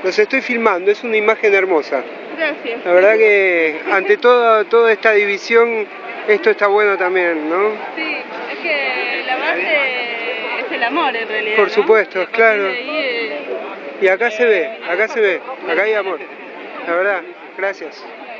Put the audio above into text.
Los estoy filmando, es una imagen hermosa. Gracias. La verdad que ante toda esta división, esto está bueno también, ¿no? Sí, es que la base es el amor en realidad. Por supuesto, ¿no? claro. Ahí, Y acá se ve, acá hay amor. La verdad, gracias.